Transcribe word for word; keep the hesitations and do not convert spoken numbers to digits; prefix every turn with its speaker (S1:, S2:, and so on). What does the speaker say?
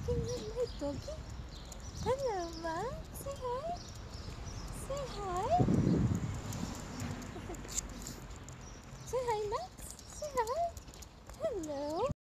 S1: looking at my doggy? Hello, Max. Say hi. Say hi. Say hi, Max. Say hi. Hello.